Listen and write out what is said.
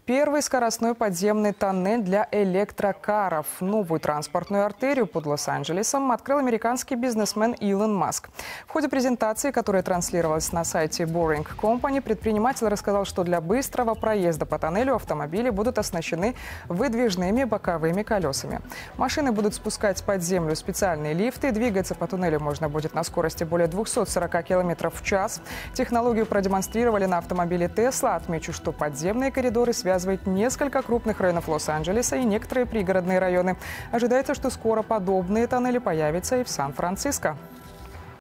Первый скоростной подземный тоннель для электрокаров. Новую транспортную артерию под Лос-Анджелесом открыл американский бизнесмен Илон Маск. В ходе презентации, которая транслировалась на сайте Boring Company, предприниматель рассказал, что для быстрого проезда по тоннелю автомобили будут оснащены выдвижными боковыми колесами. Машины будут спускать под землю специальные лифты. Двигаться по туннелю можно будет на скорости более 240 км в час. Технологию продемонстрировали на автомобиле Tesla. Отмечу, что подземные коридоры связывают несколько крупных районов Лос-Анджелеса и некоторые пригородные районы. Ожидается, что скоро подобные тоннели появятся и в Сан-Франциско.